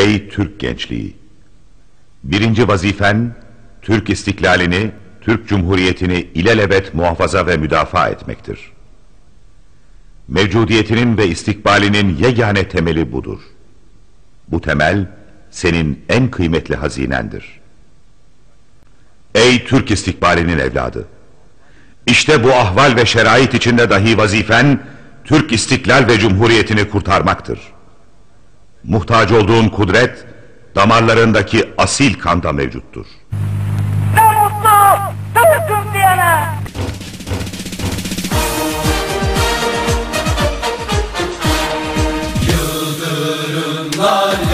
Ey Türk gençliği! Birinci vazifen, Türk istiklalini, Türk Cumhuriyeti'ni ilelebet muhafaza ve müdafaa etmektir. Mevcudiyetinin ve istikbalinin yegane temeli budur. Bu temel, senin en kıymetli hazinendir. Ey Türk istikbalinin evladı! İşte bu ahval ve şerait içinde dahi vazifen, Türk istiklal ve Cumhuriyetini kurtarmaktır. Muhtaç olduğun kudret, damarlarındaki asil kanda mevcuttur. Ne mutlu Türk'üm diyene! Yıldırımlar